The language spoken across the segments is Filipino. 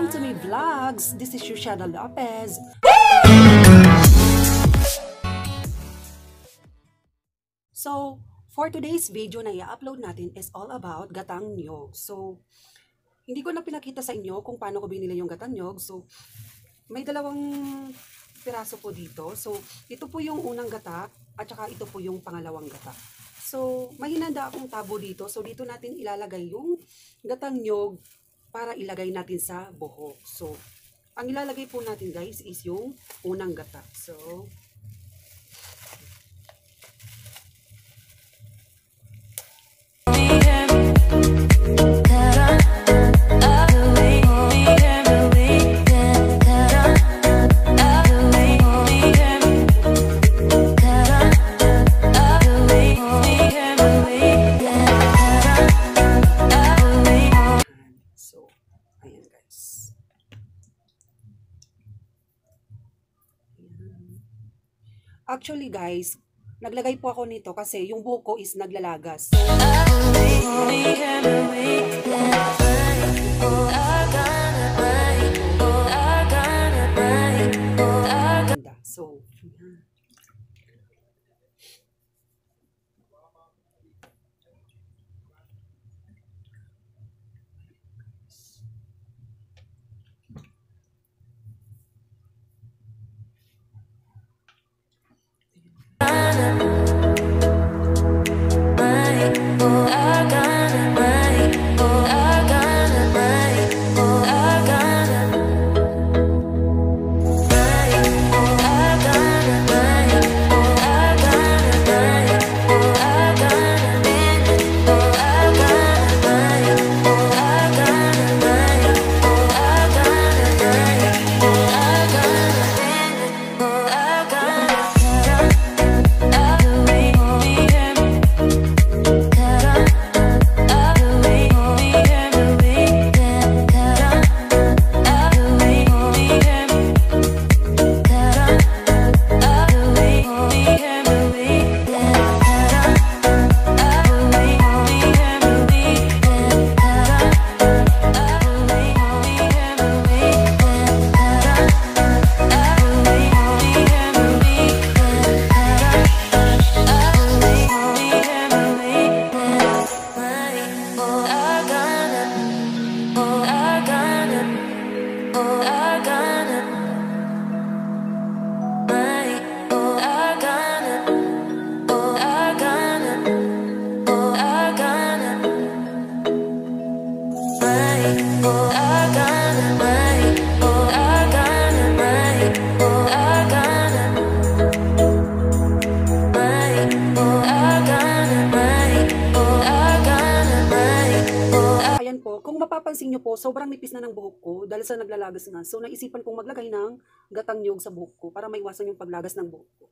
Welcome to my vlogs. This is Yoshida Lopez. So, for today's video na i-upload natin is all about gatang niyog. So, hindi ko na pinakita sa inyo kung paano ko binili yung gatang niyog. So, may dalawang piraso po dito. So, ito po yung unang gata at saka ito po yung pangalawang gata. So, may hinanda akong tabo dito. So, dito natin ilalagay yung gatang niyog para ilagay natin sa buhok. So, ang ilalagay po natin guys is yung unang gata. So, actually guys, naglagay po ako nito kasi yung buhok ko is naglalagas. So, kung mapapansin nyo po, sobrang nipis na ng buhok ko dahil sa naglalagas nga. So, naisipan kong maglagay ng gatang niyog sa buhok ko para maiwasan yung paglagas ng buhok ko.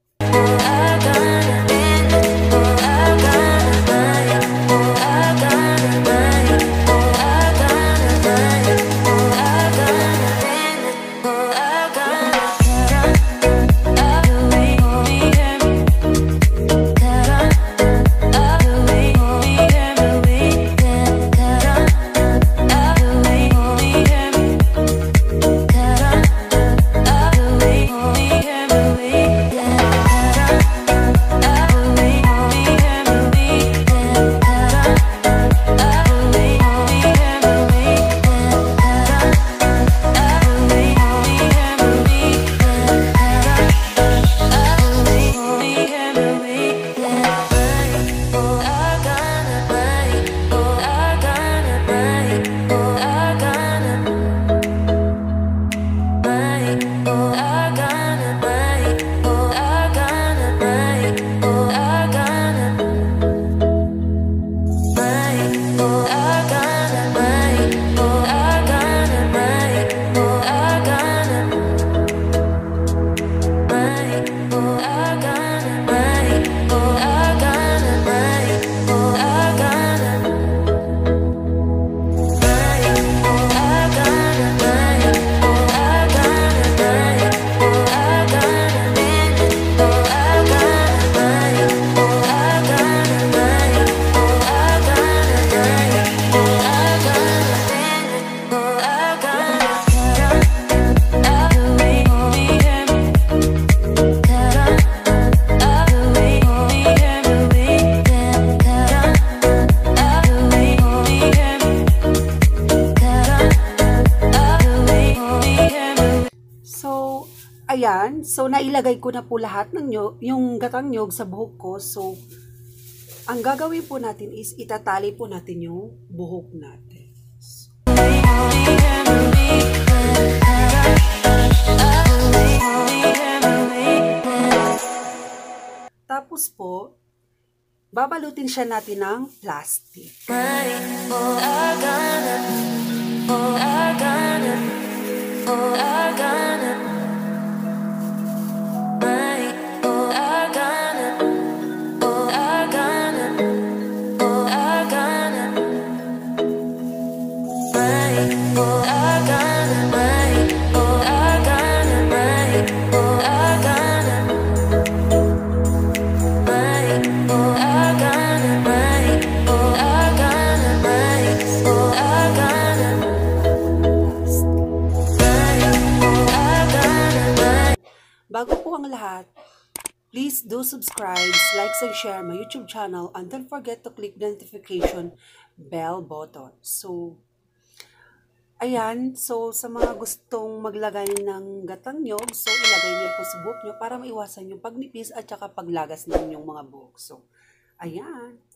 ayan, so nailagay ko na po lahat ng yung gatang nyog sa buhok ko. So, ang gagawin po natin is itatali po natin yung buhok natin. Tapos po, babalutin siya natin ng plastic. Bago po ang lahat, please do subscribe, like, and share my YouTube channel, and don't forget to click the notification bell button. So, ayan, so sa mga gustong maglagay ng gatang nyog, so ilagay niyo po sa buhok niyo para maiwasan yung pagnipis at saka paglagas ng inyong mga buhok. So, ayan.